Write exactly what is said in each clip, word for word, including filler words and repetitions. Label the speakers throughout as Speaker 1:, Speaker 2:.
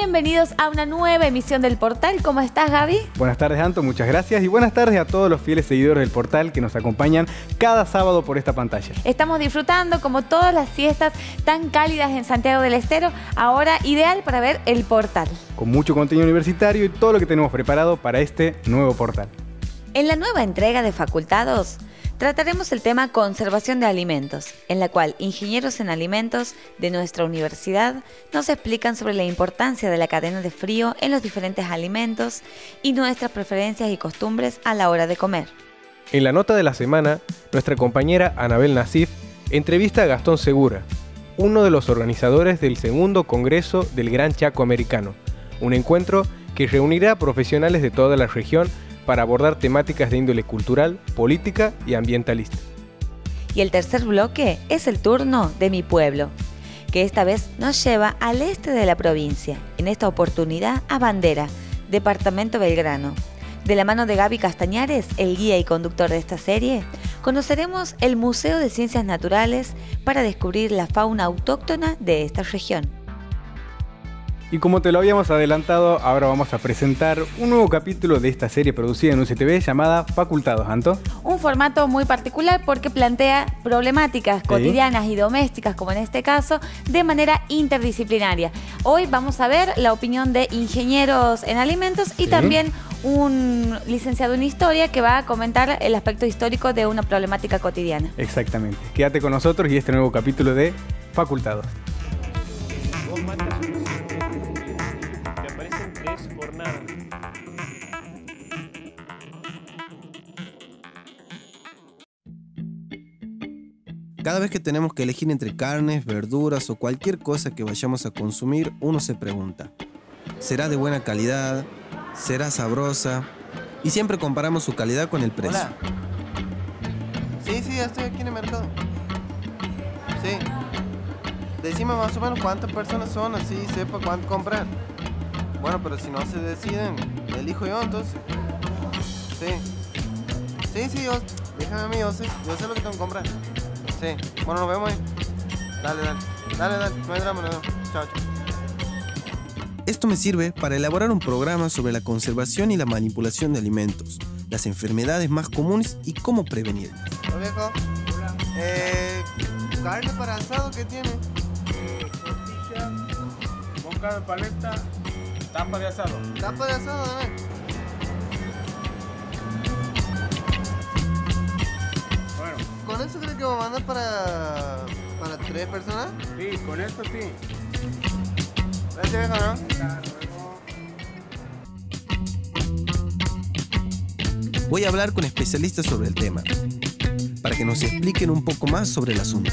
Speaker 1: Bienvenidos a una nueva emisión del Portal. ¿Cómo estás, Gaby?
Speaker 2: Buenas tardes, Anto, muchas gracias. Y buenas tardes a todos los fieles seguidores del Portal que nos acompañan cada sábado por esta pantalla.
Speaker 1: Estamos disfrutando, como todas las siestas tan cálidas en Santiago del Estero, ahora ideal para ver el Portal.
Speaker 2: Con mucho contenido universitario y todo lo que tenemos preparado para este nuevo Portal.
Speaker 1: En la nueva entrega de Facultados, trataremos el tema conservación de alimentos, en la cual ingenieros en alimentos de nuestra universidad nos explican sobre la importancia de la cadena de frío en los diferentes alimentos y nuestras preferencias y costumbres a la hora de comer.
Speaker 3: En la nota de la semana, nuestra compañera Anabel Nasif entrevista a Gastón Segura, uno de los organizadores del segundo Congreso del Gran Chaco Americano, un encuentro que reunirá a profesionales de toda la región para abordar temáticas de índole cultural, política y ambientalista.
Speaker 1: Y el tercer bloque es el turno de Mi Pueblo, que esta vez nos lleva al este de la provincia, en esta oportunidad a Bandera, departamento Belgrano. De la mano de Gaby Castañares, el guía y conductor de esta serie, conoceremos el Museo de Ciencias Naturales para descubrir la fauna autóctona de esta región.
Speaker 2: Y como te lo habíamos adelantado, ahora vamos a presentar un nuevo capítulo de esta serie producida en U C T V llamada Facultados, Anto.
Speaker 1: Un formato muy particular porque plantea problemáticas
Speaker 2: ¿Sí?
Speaker 1: cotidianas y domésticas, como en este caso, de manera interdisciplinaria. Hoy vamos a ver la opinión de ingenieros en alimentos y
Speaker 2: ¿Sí?
Speaker 1: también un licenciado en historia que va a comentar el aspecto histórico de una problemática cotidiana.
Speaker 2: Exactamente. Quédate con nosotros y este nuevo capítulo de Facultados.
Speaker 4: Cada vez que tenemos que elegir entre carnes, verduras o cualquier cosa que vayamos a consumir, uno se pregunta: ¿será de buena calidad? ¿Será sabrosa? Y siempre comparamos su calidad con el precio.
Speaker 5: Hola. Sí, sí, ya estoy aquí en el mercado. Sí. Decime más o menos cuántas personas son, así sepa cuánto comprar. Bueno, pero si no se deciden, elijo yo entonces. Sí. Sí, sí, yo, déjame a mí, yo sé, yo sé lo que tengo que comprar. Sí. Bueno, nos vemos ahí. Dale, dale. Dale, dale. No hay drama, no. Chao, chao.
Speaker 4: Esto me sirve para elaborar un programa sobre la conservación y la manipulación de alimentos, las enfermedades más comunes y cómo prevenirlas.
Speaker 5: Hola, viejo. Hola. Eh, ¿carne para asado qué tiene?
Speaker 6: Eh, tortilla, boca de paleta, tapa de asado.
Speaker 5: Tapa de asado, dame.
Speaker 6: Bueno,
Speaker 5: ¿Con eso crees que va a mandar para, para tres personas?
Speaker 6: sí, con esto sí.
Speaker 5: Gracias, viejo, ¿no?
Speaker 4: Voy a hablar con especialistas sobre el tema, para que nos expliquen un poco más sobre el asunto.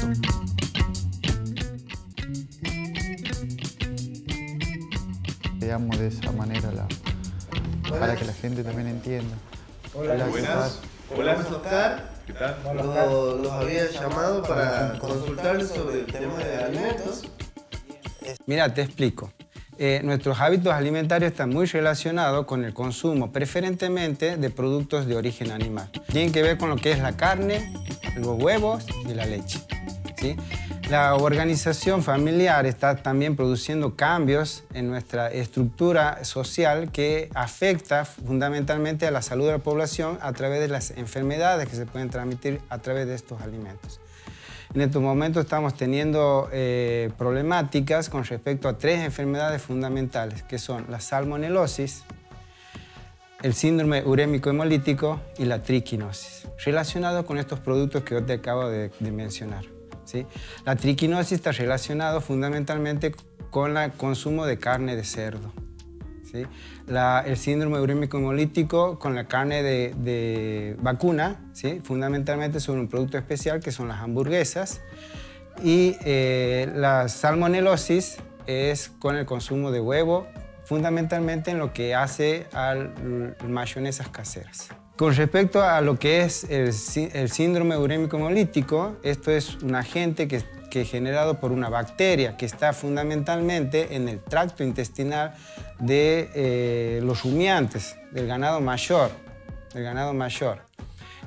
Speaker 7: Digamos de esa manera la, para que la gente también entienda.
Speaker 5: Hola, buenas. Hola, Oscar.
Speaker 6: ¿Qué tal?
Speaker 5: Los, los había llamado para consultarles sobre el tema de alimentos.
Speaker 8: Mira, te explico. Eh, nuestros hábitos alimentarios están muy relacionados con el consumo, preferentemente de productos de origen animal. Tienen que ver con lo que es la carne, los huevos y la leche, ¿sí? La organización familiar está también produciendo cambios en nuestra estructura social que afecta fundamentalmente a la salud de la población a través de las enfermedades que se pueden transmitir a través de estos alimentos. En estos momentos estamos teniendo eh, problemáticas con respecto a tres enfermedades fundamentales, que son la salmonelosis, el síndrome urémico hemolítico y la triquinosis, relacionado con estos productos que yo te acabo de, de mencionar, ¿sí? La triquinosis está relacionado fundamentalmente con el consumo de carne de cerdo, ¿sí? La, el síndrome urémico hemolítico con la carne de, de vacuna, ¿sí? Fundamentalmente sobre un producto especial que son las hamburguesas, y eh, la salmonelosis es con el consumo de huevo, fundamentalmente en lo que hace a mayonesas caseras. Con respecto a lo que es el, el síndrome urémico hemolítico, esto es un agente que, que es generado por una bacteria que está fundamentalmente en el tracto intestinal de eh, los rumiantes, del ganado mayor, del ganado mayor.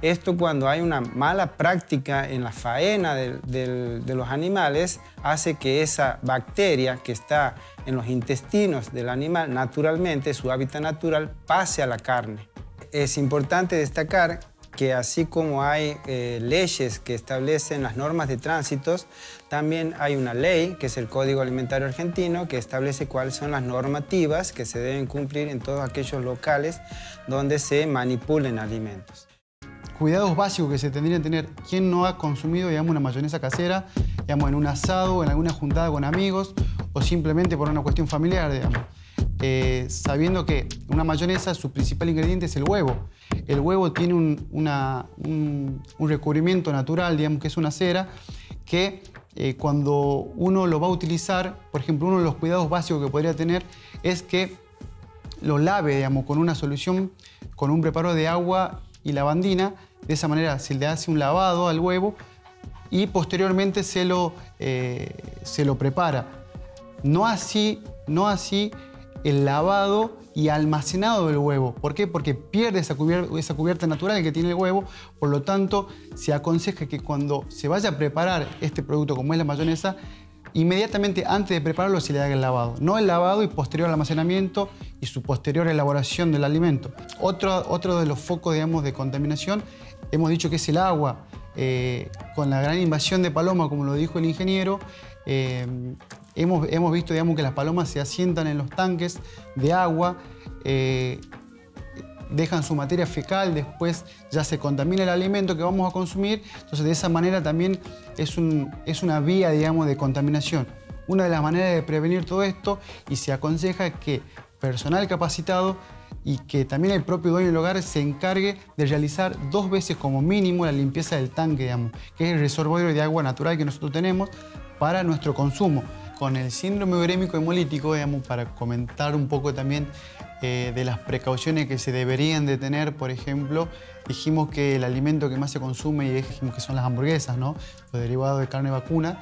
Speaker 8: Esto, cuando hay una mala práctica en la faena de, de, de los animales, hace que esa bacteria que está en los intestinos del animal, naturalmente, su hábitat natural, pase a la carne. Es importante destacar que así como hay eh, leyes que establecen las normas de tránsitos, también hay una ley, que es el Código Alimentario Argentino, que establece cuáles son las normativas que se deben cumplir en todos aquellos locales donde se manipulen alimentos.
Speaker 7: Cuidados básicos que se tendrían que tener. ¿Quién no ha consumido, digamos, una mayonesa casera, digamos, en un asado, en alguna juntada con amigos o simplemente por una cuestión familiar, digamos? Eh, sabiendo que una mayonesa, su principal ingrediente es el huevo. El huevo tiene un, una, un, un recubrimiento natural, digamos, que es una cera, que eh, cuando uno lo va a utilizar, por ejemplo, uno de los cuidados básicos que podría tener es que lo lave, digamos, con una solución, con un preparo de agua y lavandina. De esa manera se le hace un lavado al huevo y posteriormente se lo, eh, se lo prepara. No así, no así el lavado y almacenado del huevo. ¿Por qué? Porque pierde esa cubierta, esa cubierta natural que tiene el huevo. Por lo tanto, se aconseja que cuando se vaya a preparar este producto, como es la mayonesa, inmediatamente antes de prepararlo se le haga el lavado. No el lavado y posterior almacenamiento y su posterior elaboración del alimento. Otro, otro de los focos, digamos, de contaminación, hemos dicho que es el agua. Eh, con la gran invasión de palomas, como lo dijo el ingeniero, eh, hemos, hemos visto, digamos, que las palomas se asientan en los tanques de agua, eh, dejan su materia fecal, después ya se contamina el alimento que vamos a consumir. Entonces, de esa manera también es, un, es una vía, digamos, de contaminación. Una de las maneras de prevenir todo esto, y se aconseja que personal capacitado y que también el propio dueño del hogar se encargue de realizar dos veces como mínimo la limpieza del tanque, digamos, que es el reservorio de agua natural que nosotros tenemos para nuestro consumo. Con el síndrome urémico hemolítico, digamos, para comentar un poco también eh, de las precauciones que se deberían de tener, por ejemplo, dijimos que el alimento que más se consume, y dijimos que son las hamburguesas, ¿no? Los derivados de carne vacuna,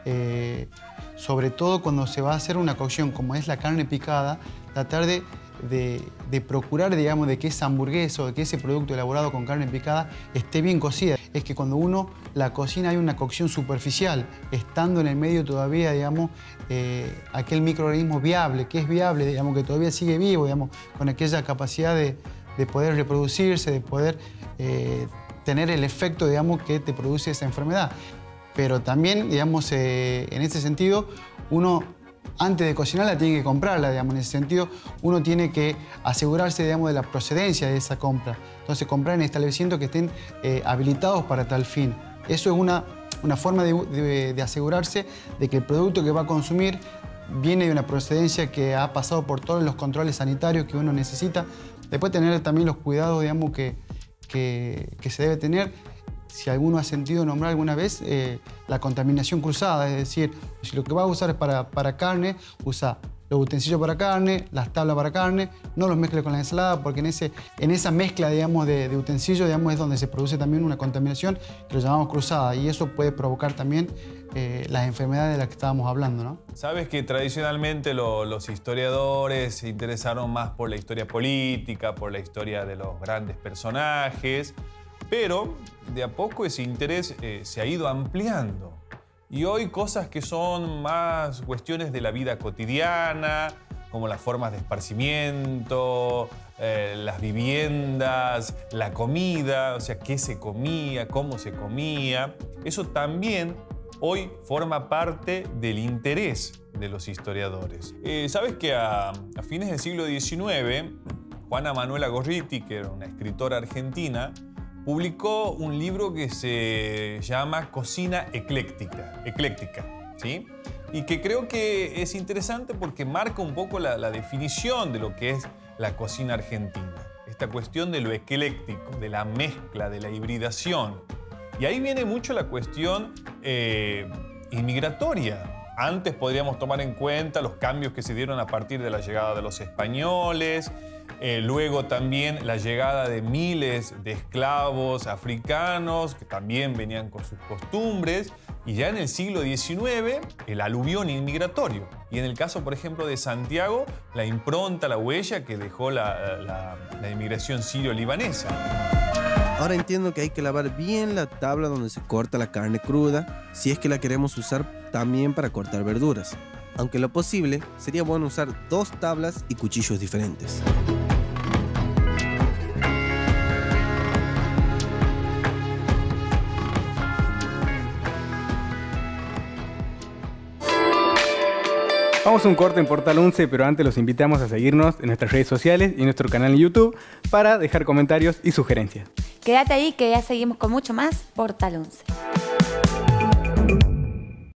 Speaker 7: eh, sobre todo cuando se va a hacer una cocción, como es la carne picada, tratar de De, de procurar, digamos, de que esa hamburguesa o de que ese producto elaborado con carne picada esté bien cocida. Es que cuando uno la cocina hay una cocción superficial, estando en el medio todavía, digamos, eh, aquel microorganismo viable, que es viable, digamos, que todavía sigue vivo, digamos, con aquella capacidad de, de poder reproducirse, de poder eh, tener el efecto, digamos, que te produce esa enfermedad. Pero también, digamos, eh, en ese sentido, uno, antes de cocinarla, tiene que comprarla, digamos. En ese sentido, uno tiene que asegurarse, digamos, de la procedencia de esa compra. Entonces, comprar en establecimientos que estén eh, habilitados para tal fin. Eso es una, una forma de, de, de asegurarse de que el producto que va a consumir viene de una procedencia que ha pasado por todos los controles sanitarios que uno necesita. Después, tener también los cuidados, digamos, que, que, que se debe tener. Si alguno ha sentido nombrar alguna vez eh, la contaminación cruzada, es decir, si lo que va a usar es para, para carne, usa los utensilios para carne, las tablas para carne, no los mezcle con la ensalada, porque en, ese, en esa mezcla, digamos, de, de utensilios, digamos, es donde se produce también una contaminación que lo llamamos cruzada, y eso puede provocar también eh, las enfermedades de las que estábamos hablando, ¿no?
Speaker 9: Sabes que tradicionalmente lo, los historiadores se interesaron más por la historia política, por la historia de los grandes personajes, pero de a poco ese interés eh, se ha ido ampliando. Y hoy cosas que son más cuestiones de la vida cotidiana, como las formas de esparcimiento, eh, las viviendas, la comida, o sea, qué se comía, cómo se comía. Eso también hoy forma parte del interés de los historiadores. Eh, ¿Sabes que a, a fines del siglo diecinueve, Juana Manuela Gorriti, que era una escritora argentina, publicó un libro que se llama Cocina Ecléctica, ecléctica, ¿sí? Y que creo que es interesante porque marca un poco la, la definición de lo que es la cocina argentina. Esta cuestión de lo ecléctico, de la mezcla, de la hibridación. Y ahí viene mucho la cuestión eh, inmigratoria. Antes podríamos tomar en cuenta los cambios que se dieron a partir de la llegada de los españoles, Eh, luego también la llegada de miles de esclavos africanos que también venían con sus costumbres, y ya en el siglo diecinueve el aluvión inmigratorio. Y en el caso, por ejemplo, de Santiago, la impronta, la huella que dejó la, la, la inmigración sirio-libanesa.
Speaker 5: Ahora entiendo que hay que lavar bien la tabla donde se corta la carne cruda, si es que la queremos usar también para cortar verduras. Aunque lo posible, sería bueno usar dos tablas y cuchillos diferentes.
Speaker 2: Vamos a un corte en Portal once, pero antes los invitamos a seguirnos en nuestras redes sociales y en nuestro canal en YouTube para dejar comentarios y sugerencias.
Speaker 1: Quédate ahí que ya seguimos con mucho más Portal once.